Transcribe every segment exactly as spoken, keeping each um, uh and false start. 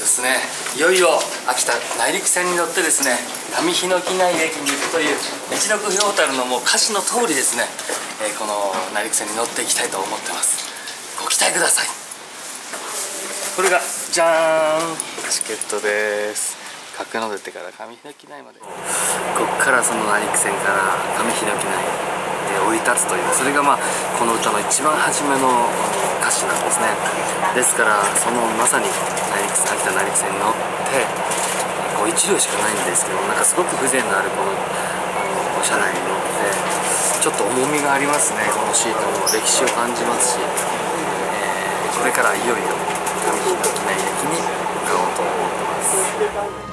ですね、いよいよ秋田内陸線に乗ってですね、上日野木内駅に行くという一六氷太のもう歌詞の通りですね、えー、この内陸線に乗っていきたいと思ってます。ご期待ください。これがじゃーん、チケットです。角出てから上日野木内まで、ここからその内陸線から上日野木内で降り立つという、それがまあこの歌の一番初めの歌詞なんですね。ですからそのまさに内陸秋田内陸線に乗ってこういち両しかないんですけど、なんかすごく風情のあるこのあの車内に乗ってちょっと重みがありますね。このシートも歴史を感じますし、えー、これからいよいよ上日野木内駅に向かおうと思ってます。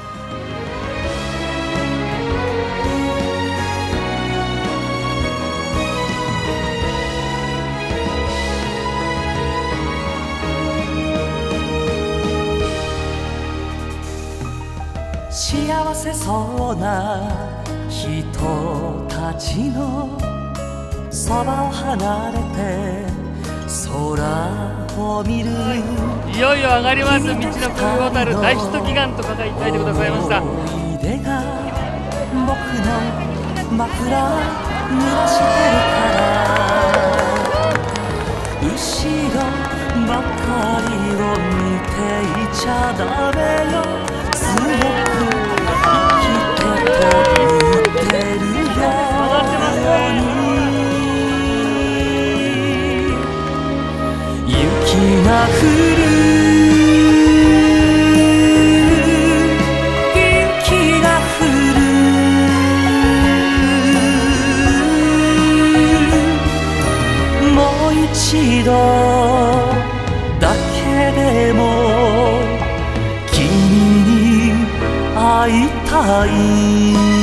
幸せそうな人たちのそばを離れて空を見る、 いよいよ上がります。道のくホタル大ヒット祈願と書いてくださいました。 思い出が僕の枕濡らしてるから、後ろばかりを見ていちゃダメよ。すごく生きてと言ってるように、雪が降る雪が降る、もう一度だけでも会いたい。